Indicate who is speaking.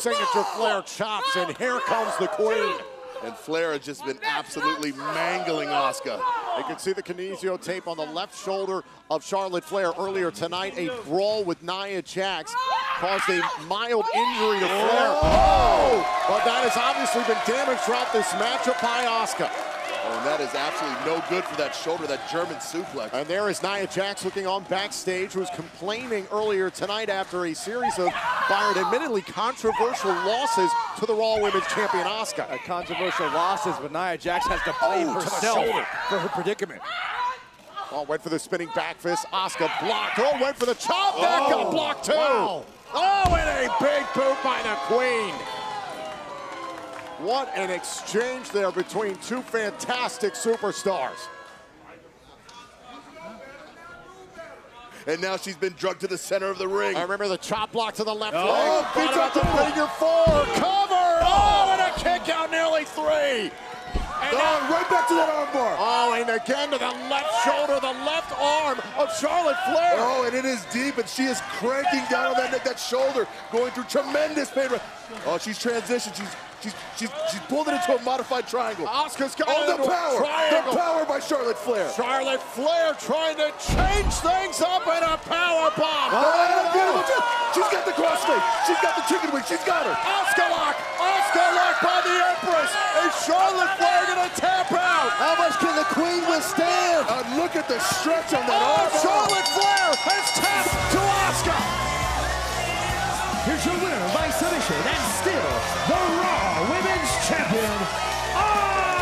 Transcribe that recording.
Speaker 1: signature Flair chops, and here comes the Queen.
Speaker 2: And Flair has just been absolutely mangling Asuka.
Speaker 1: You can see the kinesio tape on the left shoulder of Charlotte Flair earlier tonight. A brawl with Nia Jax caused a mild injury to Flair. Oh! But that has obviously been damaged throughout this matchup by Asuka.
Speaker 2: And that is absolutely no good for that shoulder, that German suplex.
Speaker 1: And there is Nia Jax looking on backstage, who was complaining earlier tonight after a series of, Byron, admittedly controversial losses to the Raw Women's Champion Asuka.
Speaker 3: Controversial losses, but Nia Jax has to blame herself for her predicament.
Speaker 1: Oh, went for the spinning back fist. Asuka blocked. Oh, went for the chop. That got blocked too. Wow. Oh, and a big boot by the Queen. What an exchange there between two fantastic superstars.
Speaker 2: And now she's been drugged to the center of the ring.
Speaker 1: I remember the chop block to the left leg.
Speaker 2: Oh,
Speaker 1: Beats out the figure four. Cover. Oh, and a kick out nearly three. And
Speaker 2: right back to that armbar.
Speaker 1: Oh, and again to the left shoulder, the left arm of Charlotte Flair.
Speaker 2: Oh, and it is deep, and she is cranking down on that shoulder, going through tremendous pain. Oh, she's transitioned. She's pulled it into a modified triangle.
Speaker 1: Asuka's got
Speaker 2: the power.
Speaker 1: triangle.
Speaker 2: The power by Charlotte Flair.
Speaker 1: Charlotte Flair trying to change things up in a power bomb.
Speaker 2: She's got the crossface. She's got the chicken wing. She's got her.
Speaker 1: Asuka lock by the Empress. Is Charlotte Flair gonna tap out?
Speaker 3: How much can the Queen withstand?
Speaker 2: Look at the stretch on that arm.
Speaker 1: Charlotte Flair has tapped to Asuka.
Speaker 4: Here's your winner by submission and still the Raw Women's Champion, Asuka!